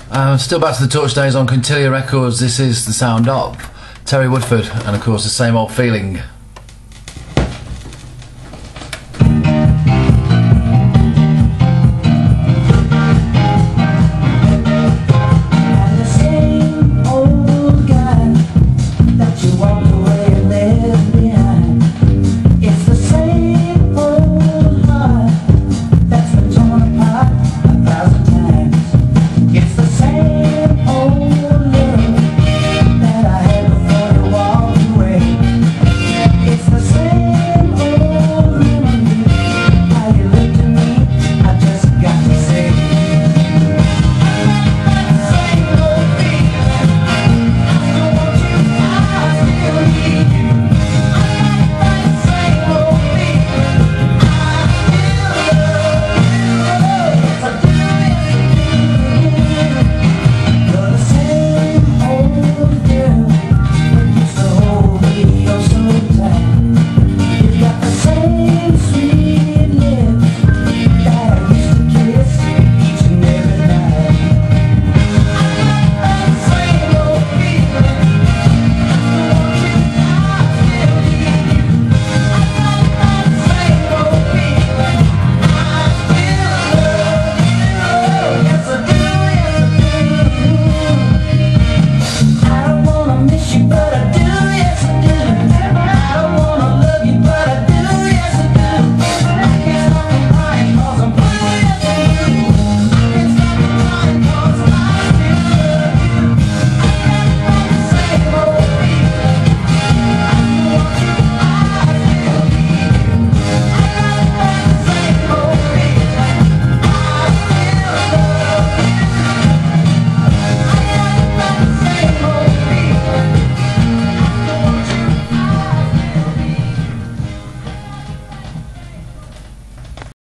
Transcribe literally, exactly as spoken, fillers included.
Uh, still back to the Torch Days on Quintilia Records. This is the sound of Terry Woodford, and of course the Same Old Feeling.